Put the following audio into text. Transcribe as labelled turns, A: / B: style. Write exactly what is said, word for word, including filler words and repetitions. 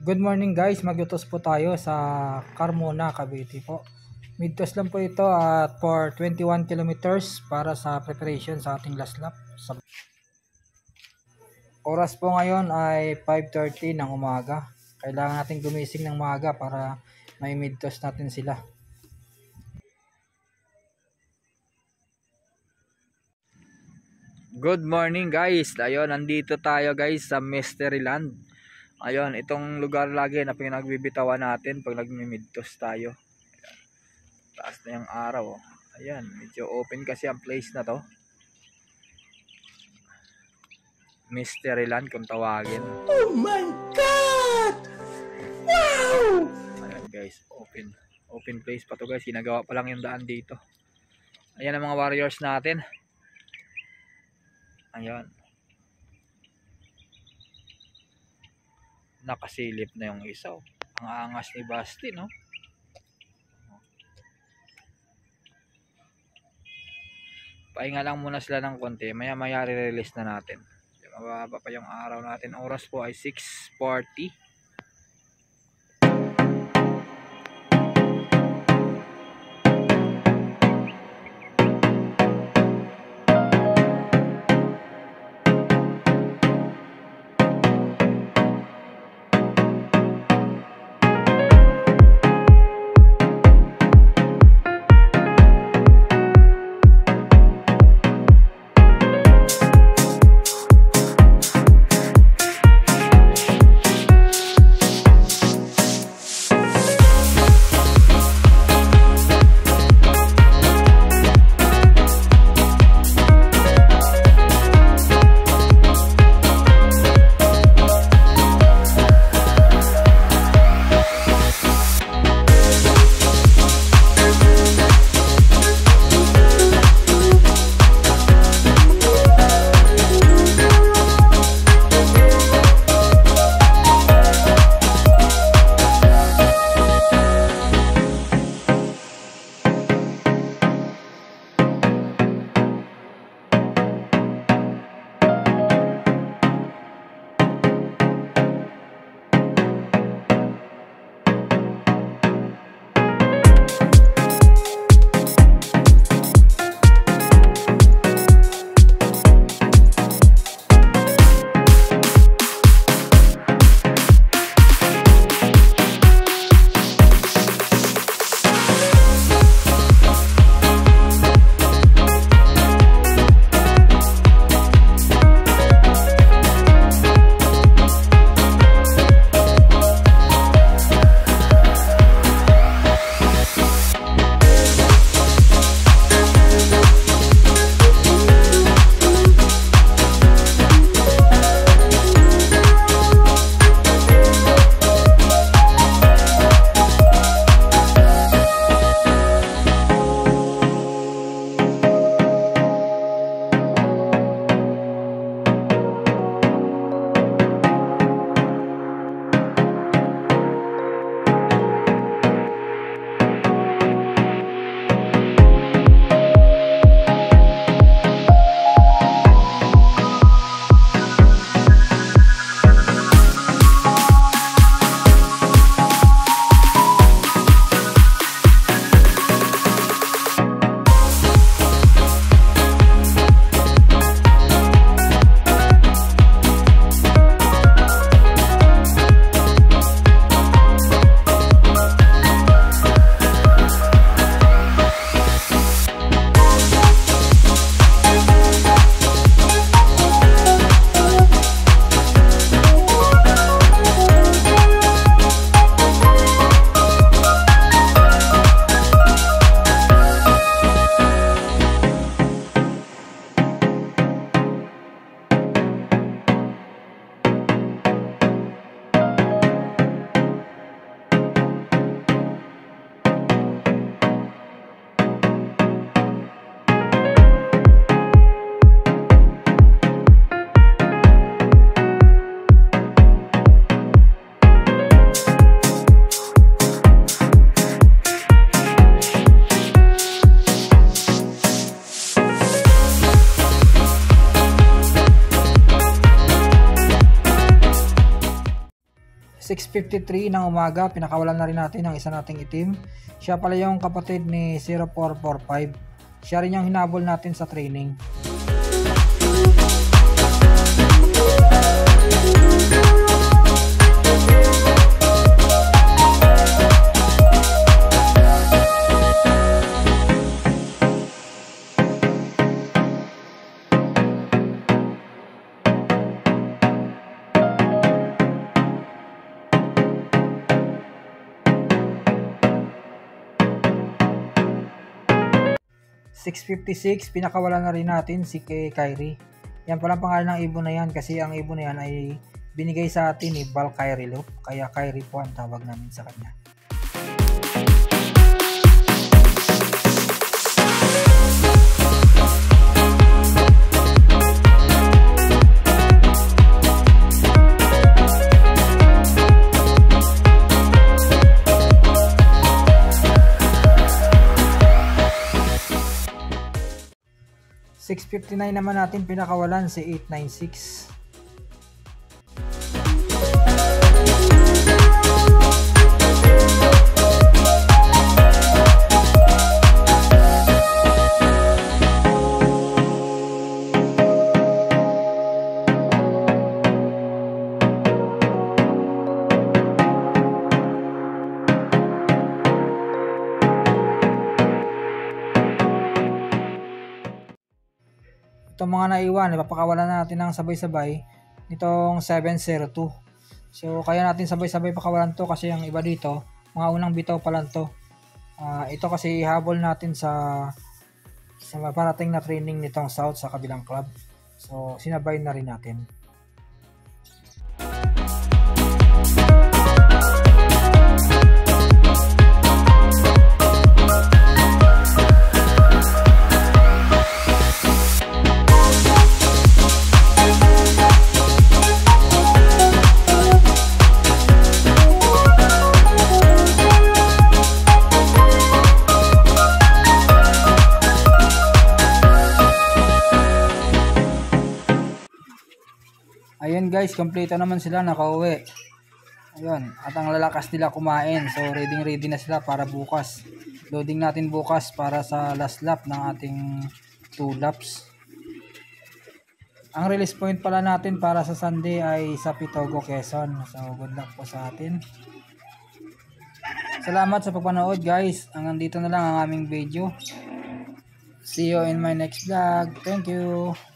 A: Good morning guys, mag-utos po tayo sa Carmona, Cavite po. Midtos lang po ito at for twenty-one kilometers para sa preparation sa ating last lap. Oras po ngayon ay five thirty ng umaga. Kailangan natin gumising ng maaga para may midtos natin sila. Good morning guys. Ayun, nandito tayo guys sa Mysteryland. Ayun, itong lugar lagi na pinagbibitawan natin pag nagmi-midtos tayo. Ayan. Taas na yung araw. Oh. Ayan, medyo open kasi ang place na to. Mysteryland kung tawagin.
B: Oh my God! Wow!
A: Ayan guys, open. Open place pa to guys. Ginagawa pa lang yung daan dito. Ayan ang mga warriors natin. Ayan. Nakasilip na yung isa. Oh. Ang angas ni Basti, no? Pahinga lang muna sila ng konti. Maya maya re-release na natin. Mababa pa yung araw natin. Oras po ay six forty. six fifty-three ng umaga, pinakawalan na rin natin ang isa nating itim. Siya pala yung kapatid ni zero four four five. Siya rin yung hinabol natin sa training. six fifty-six, pinakawalan na rin natin si Kyrie. Yan palang pangalan ng ibon na yan kasi ang ibon na yan ay binigay sa atin ni Val Kyrie Loop. Kaya Kyrie po ang tawag namin sa kanya. six fifty-nine naman natin pinakawalan si eight ninety-six. Itong mga naiwan, ipapakawalan natin ng sabay-sabay nitong seven zero two. So kaya natin sabay-sabay pakawalan to kasi ang iba dito, mga unang bitaw pa lang to. Uh, ito kasi habol natin sa sa parating na training nitong South sa kabilang club. So sinabay na rin natin. Ayun guys, kompleto naman sila, nakauwi. Ayun, at ang lalakas nila kumain. So ready ready na sila para bukas. Loading natin bukas para sa last lap ng ating two laps. Ang release point pala natin para sa Sunday ay sa Pitogo, Quezon. So good luck po sa atin. Salamat sa pagpanood guys. Hanggang dito na lang ang aming video. See you in my next vlog. Thank you.